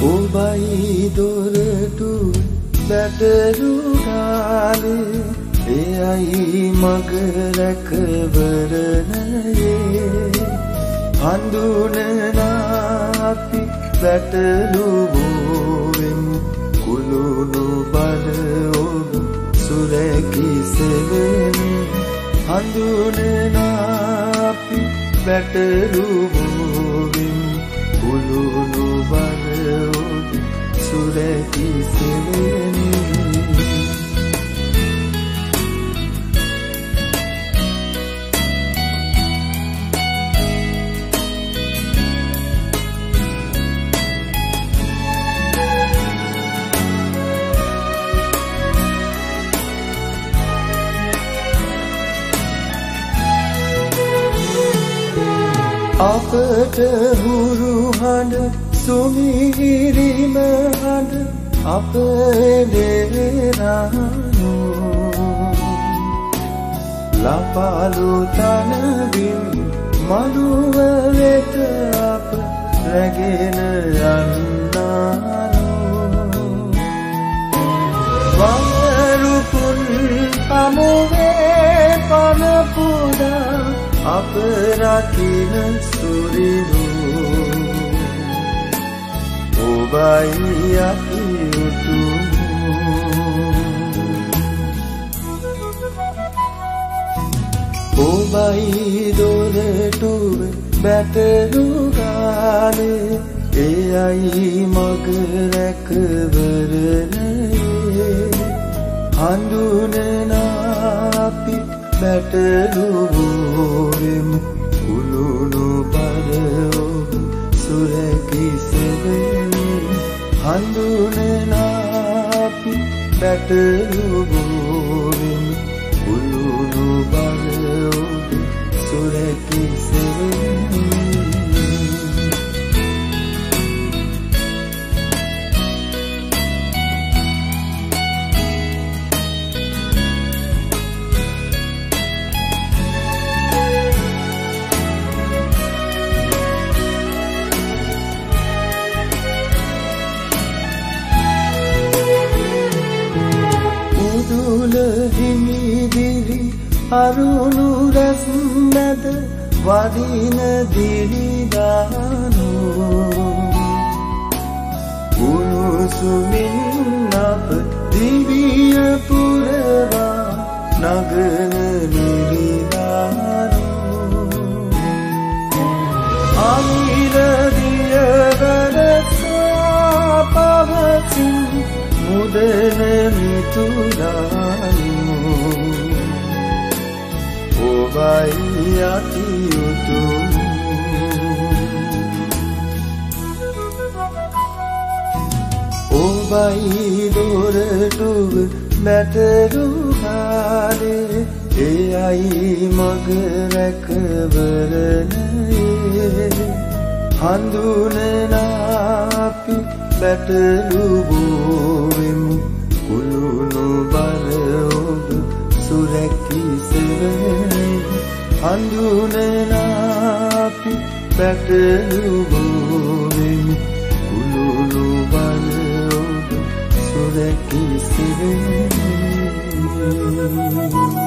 ඔබයි දොරටු බැටරු ගාලේ එයයි මග රැකවරණයේ හඳුනන අපි බැටළු වූවෙමු කුළුණු බල ඔබ සුරැකි සෙවමු හඳුනන අපි බැටළු වූවෙමු කුළුණු බල ඔබ සුරැකි සෙවමු අපට හුරු හඬ සුමිහිරිම හඬ අපේ දේරානෝ ලපාලු තනවින් මළුව වෙත අප රැගෙන යන්නානෝ වරුපුන් අමුවේ පන පුදා අප රකින සුරිරු ඔබයි අපි උතුමු ඔබයි දොරටුව බැටළු ගාලේ එයයි මග රැකවරණයේ හඳුනන අපි බැටළු වූවෙමු කුළුණු බල ඔබ සුරැකි සෙවමු හඳුනන අපි බැටළු වූවෙමු කුළුණු බල ඔබ සුරැකි සෙවමු හිමිදිරි අරුණු රැස් මැද වදින දිරිදානෝ උණුසුමින් අප දිවිය පුරවා නගන නිරිදානෝ අමිරදිය වරසා පවතින් මුදන මිතුරානෝ ඔබයි අපි උතුමු ඔබයි දොරටුව බැටළු ගාලේ එයයි මග රැකවරණයේ හඳුනන අපි බැටළු වූවෙමු කුළුණු බල ඔබ සුරැකි සෙවමු හඳුනන අපි බැටළු වූවෙමු කුළුණු බල ඔබ සුරැකි සෙවමු